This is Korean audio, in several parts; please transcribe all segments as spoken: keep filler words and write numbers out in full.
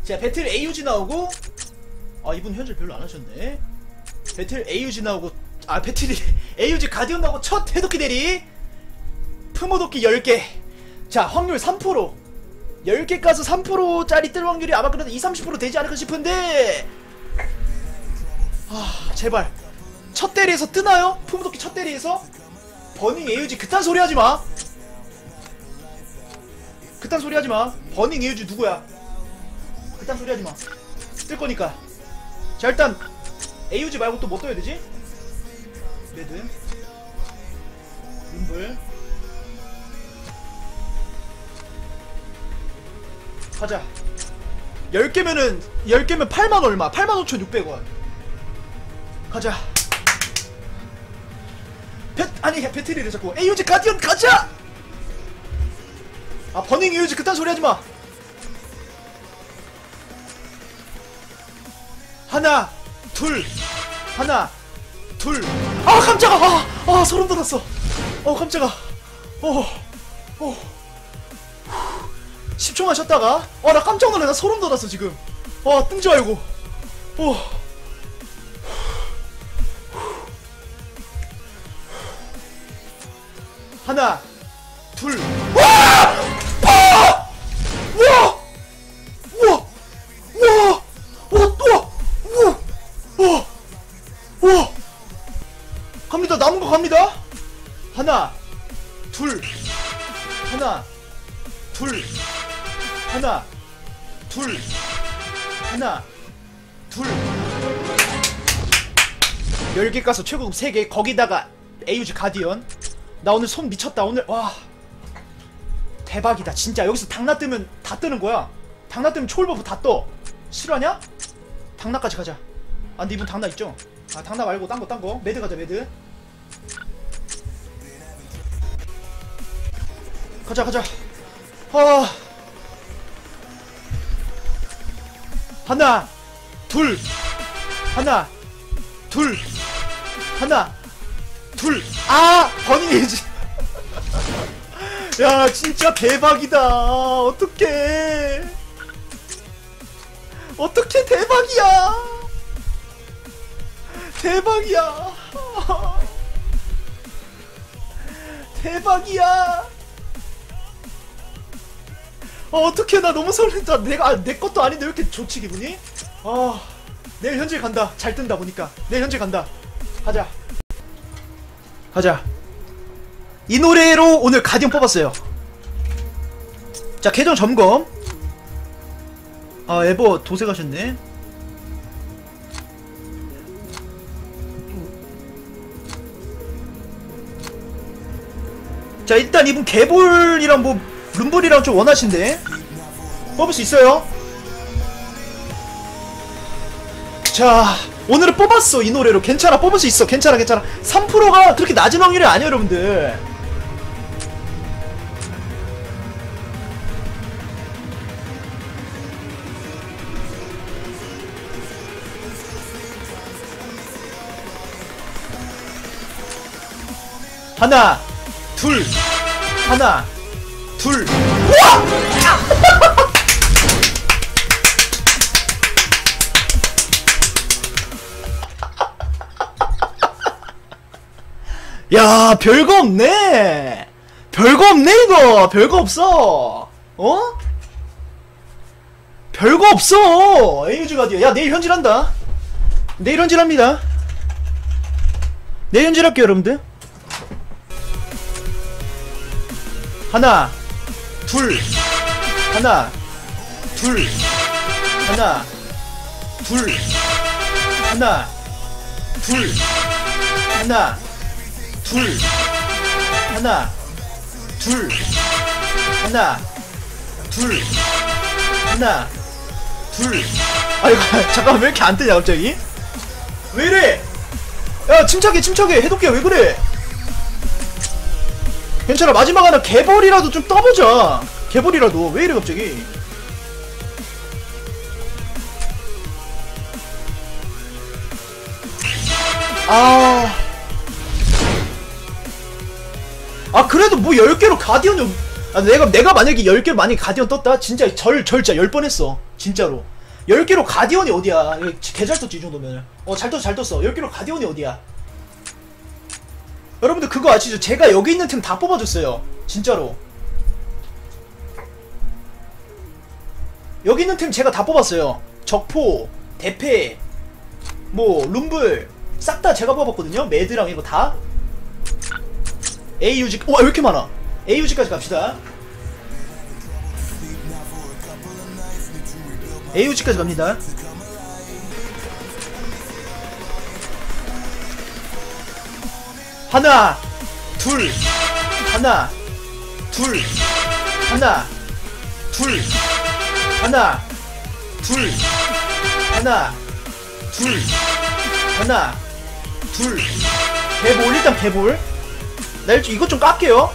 자, 배틀 에이유지 나오고, 아, 이분 현질 별로 안 하셨네. 배틀 에이유지 나오고, 아, 배틀이 에이유지 가디언 나오고 첫 해독기 대리 품어독기 열 개. 자, 확률 삼 퍼센트. 열 개 까서 삼 퍼센트짜리 뜰 확률이 아마 그래도 이십, 삼십 퍼센트 되지 않을까 싶은데, 아, 제발 첫 대리에서 뜨나요? 품어독기 첫 대리에서? 버닝 에이유지 그딴 소리 하지마. 그딴 소리 하지마. 버닝 에이유지 누구야? 그딴 소리 하지마. 뜰 거니까. 자, 일단 에이유지 말고 또 뭐 떠야 되지? 레드 rumble 가자. 열 개면은 열 개면 팔만 얼마? 팔만 오천육백 원. 가자. 배 아니 배틀이래 자꾸. 에이유지 가디언 가자. 아, 버닝 에이유지 그딴 소리 하지마. 하나 둘 하나 둘. 아, 깜짝아. 아, 아, 소름 돋았어. 어, 깜짝아. 어, 어. 십 초만 쉬었다가, 어, 나 깜짝 놀래. 나 소름 돋았어 지금. 어, 뜬 줄 알고. 어. 하나 둘. 와! 아! 와! 우와! 우와! 우와! 우와! 우와! 우와! 우와! 갑니다. 남은 거 갑니다. 하나 둘 하나 둘 하나 둘 하나 둘. 열 개 까서 최고급 세 개. 거기다가 에이유지 가디언. 나 오늘 손 미쳤다 오늘. 와, 대박이다 진짜. 여기서 당나 뜨면 다 뜨는 거야. 당나 뜨면 초월버프 다 떠. 실화냐? 당나까지 가자. 아, 근데 이분 당나 있죠? 아, 당나 말고 딴거 딴거. 매드 가자. 매드 가자 가자. 아, 하나 둘 하나 둘 하나 둘. 아, 버닝 에이지. 야, 진짜 대박이다. 어떡해. 어떡해. 대박이야. 대박이야. 대박이야. 어, 어떡해. 나 너무 설렌다. 내가, 아, 내 것도 아닌데 왜 이렇게 좋지 기분이? 아, 내일 현질 간다. 잘 뜬다 보니까. 내일 현질 간다. 가자. 가자. 이 노래로 오늘 가디언 뽑았어요. 자, 계정 점검. 아, 에버 도색하셨네. 자, 일단 이분 개볼이랑 뭐 룸볼이랑 좀 원하신데 뽑을 수 있어요. 자, 오늘은 뽑았어. 이 노래로. 괜찮아. 뽑을 수 있어. 괜찮아 괜찮아. 삼 퍼센트가 그렇게 낮은 확률이 아니에요 여러분들. 하나 둘 하나 둘. 우와! 야, 별거 없네. 별거 없네 이거. 별거 없어. 어? 별거 없어. 에이유지 가디언. 야, 내일 현질한다. 내일 현질합니다. 내일 현질할게요 여러분들. 하나 둘 하나 둘 하나 둘 하나 둘 하나 둘 하나 둘 하나 둘 하나 둘. 아이고, 잠깐만. 왜 이렇게 안 뜨냐 갑자기? 왜 이래? 야, 침착해 침착해. 해독기야 왜 그래? 괜찮아. 마지막 하나 개볼이라도 좀 떠보자. 개볼이라도. 왜 이래 갑자기? 아... 아, 그래도 뭐 열 개로 가디언이. 아, 내가 내가 만약에 열 개로 만약에 가디언 떴다? 진짜 절 절자 열 번 했어 진짜로. 열 개로 가디언이 어디야? 개 잘 떴지 이 정도면. 어 잘 떴어 잘 떴어. 열 개로 가디언이 어디야? 여러분들 그거 아시죠? 제가 여기 있는 팀 다 뽑아줬어요. 진짜로. 여기 있는 팀 제가 다 뽑았어요. 적포, 대패, 뭐 룸블 싹 다 제가 뽑았거든요. 매드랑 이거 다. 에이유지. 와 왜 이렇게 많아? 에이유지까지 갑시다. 에이유지까지 갑니다. 하나, 둘, 하나, 둘, 하나, 둘, 하나, 둘, 하나, 둘, 하나, 둘. 개볼 일단 개볼. 나 일단 이것 좀 깎게요.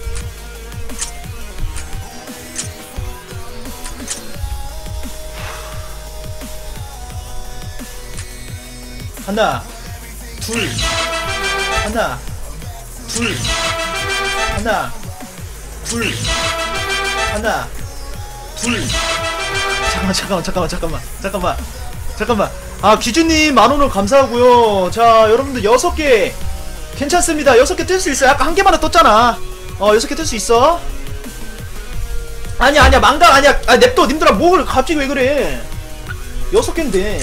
하나, 둘, 하나, 둘, 하나, 둘, 하나, 둘. 잠깐만, 잠깐만, 잠깐만, 잠깐만, 잠깐만, 잠깐만. 아, 기준님 만원을 감사하고요. 자, 여러분들 여섯 개 괜찮습니다. 여섯 개 뜰 수 있어. 아까 한 개만 떴잖아. 어, 여섯 개 뜰 수 있어. 아니야, 아니야, 망당 아니야. 아, 냅둬, 님들아, 뭘 갑자기 왜 그래? 여섯 개인데.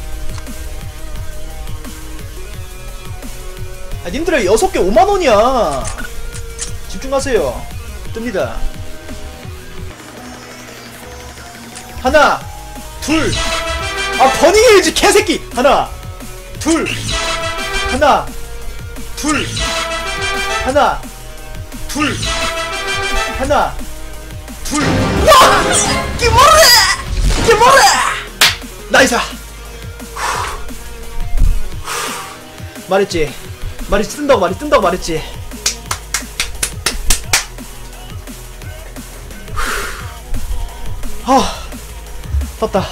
아, 님들아, 여섯 개 오만 원이야. 집중하세요. 뜹니다. 하나, 둘. 아, 버닝해야지, 개새끼! 하나, 둘. 하나, 둘. 하나, 둘. 하나, 둘. 와! 기모레! 기모레! 나이스! 말했지. 말이 뜬다고 말이 뜬다고 말했지. 아, 떴다.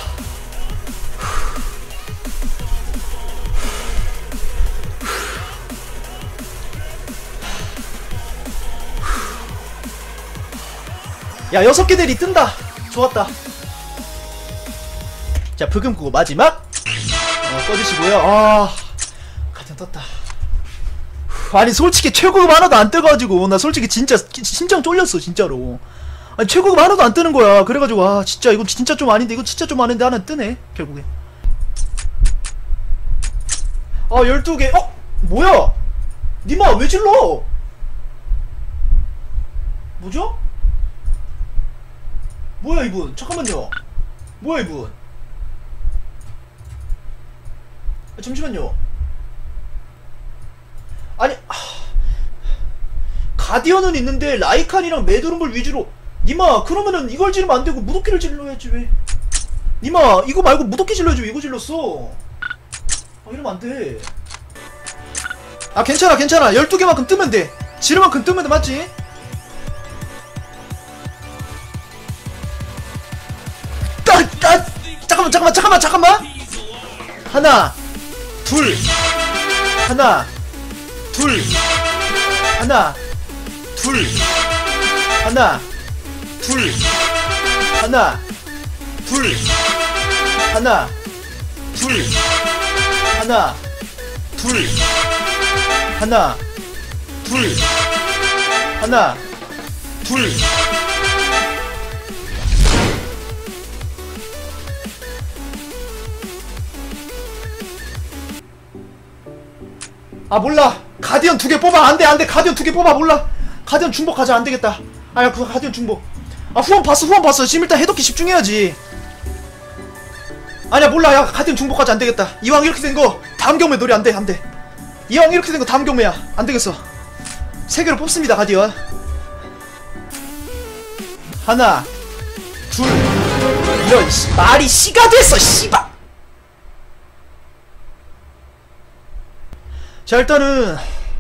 야, 여섯 개들이 뜬다. 좋았다. 자, 브금 구고 마지막. 어, 꺼주시고요. 아, 가디언 떴다. 아니, 솔직히 최고급 하나도 안 떠가지고 나 솔직히 진짜 심장 쫄렸어 진짜로. 아니, 최고급 하나도 안 뜨는 거야. 그래가지고 와, 진짜 이거 진짜 좀 아닌데 이거 진짜 좀 아닌데 하나 뜨네 결국에. 아, 열두 개. 어? 뭐야? 니마 왜 질러? 뭐죠? 뭐야 이분? 잠깐만요. 뭐야 이분? 아, 잠시만요. 아니, 하... 가디언은 있는데 라이칸이랑 매드룸블 위주로. 니마 그러면은 이걸 지르면 안되고 무도끼를 질러야지. 왜 니마 이거 말고 무도끼 질러야지. 왜 이거 질렀어? 아, 이러면 안돼. 아, 괜찮아 괜찮아. 열두 개만큼 뜨면 돼. 지르만큼 뜨면 돼. 맞지? 따, 따, 잠깐만 잠깐만 잠깐만 잠깐만. 하나, 둘, 하나, 둘, 하나, 둘, 하나, 둘, 하나, 둘, 하나, 둘, 하나, 둘, 하나, 둘, 하나, 둘. 아, 몰라. 가디언 두 개 뽑아. 안돼 안돼. 가디언 두 개 뽑아. 몰라. 가디언 중복 가자. 안되겠다. 아야, 그 가디언 중복. 아, 후원 봤어 후원 봤어. 지금 일단 해독기 집중해야지. 아니야, 몰라. 야, 가디언 중복 가자. 안되겠다. 이왕 이렇게 된거 다음 경매 노래 안돼 안돼. 이왕 이렇게 된거 다음 경매야. 안되겠어. 세 개로 뽑습니다. 가디언. 하나, 둘. 이런 씨, 말이 씨가 됐어 씨발. 자, 일단은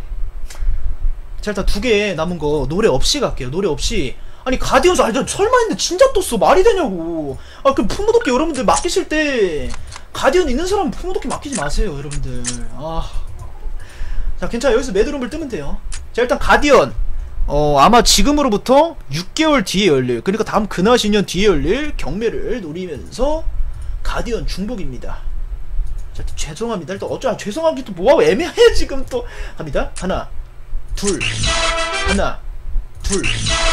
자 일단 두 개 남은거 노래 없이 갈게요. 노래 없이. 아니, 가디언스 알잖아. 설마 했는데 진짜 떴어. 말이 되냐고. 아, 그럼 품무도끼 여러분들 맡기실 때 가디언 있는 사람은 품무도끼 맡기지 마세요 여러분들. 아, 자, 괜찮아. 여기서 매드룸을 뜨면 돼요. 자, 일단 가디언 어 아마 지금으로부터 육 개월 뒤에 열릴, 그러니까 다음 근하신년 뒤에 열릴 경매를 노리면서 가디언 중복입니다. 자, 죄송합니다. 일단 어쩌 죄송하기도 뭐하고 애매해 지금 또 갑니다. 하나, 둘, 하나, 둘.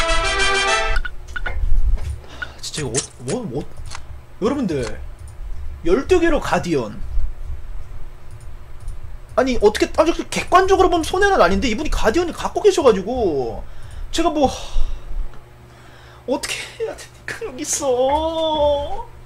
진짜 이거 뭐, 뭐, 여러분들 열두 개로 가디언. 아니 어떻게 아주 객관적으로 보면 손해는 아닌데 이분이 가디언을 갖고 계셔가지고 제가 뭐 어떻게 해야 되니까 여기 있어.